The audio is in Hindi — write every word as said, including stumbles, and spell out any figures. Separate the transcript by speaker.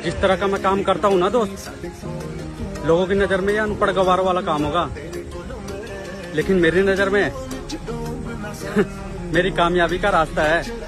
Speaker 1: जिस तरह का मैं काम करता हूँ ना दोस्त, लोगों की नजर में ये अनपढ़ गवार वाला काम होगा, लेकिन मेरी नजर में मेरी कामयाबी का रास्ता है।